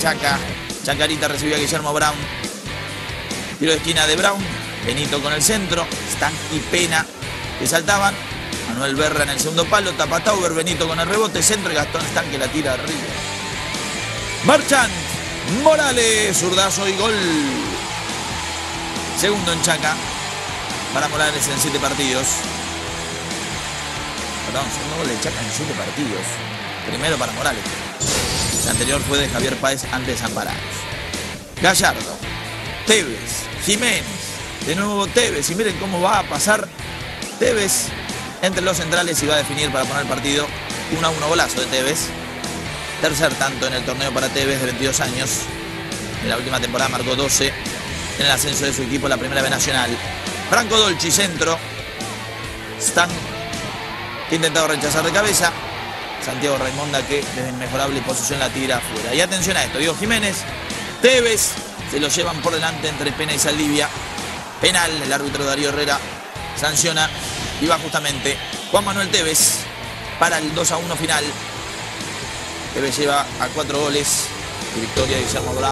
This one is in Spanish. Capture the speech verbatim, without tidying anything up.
Chaca. Chacarita recibió a Guillermo Brown. Tiro de esquina de Brown. Benito con el centro. Stan y Pena que saltaban. Manuel Berra en el segundo palo. Tapa Tauber. Benito con el rebote. Centro y Gastón Stan que la tira arriba. Marchand. Morales. Zurdazo y gol. Segundo en Chaca. Para Morales en siete partidos. Perdón, segundo gol de Chaca en siete partidos. Primero para Morales. El anterior fue de Javier Páez ante Desamparados. Gallardo. Tevez. Jiménez. De nuevo Tevez. Y miren cómo va a pasar Tevez entre los centrales y va a definir para poner el partido. uno a uno, golazo de Tevez. Tercer tanto en el torneo para Tevez, de veintidós años. En la última temporada marcó doce en el ascenso de su equipo, la Primera B Nacional. Franco Dolci, centro. Stan, que ha intentado rechazar de cabeza. Santiago Raimonda, que desde inmejorable posición la tira afuera. Y atención a esto, Diego Jiménez, Tevez, se lo llevan por delante entre Pena y Saldivia. Penal, el árbitro Darío Herrera sanciona y va justamente Juan Manuel Tevez para el dos a uno final. Tevez lleva a cuatro goles y victoria de Guillermo Brown.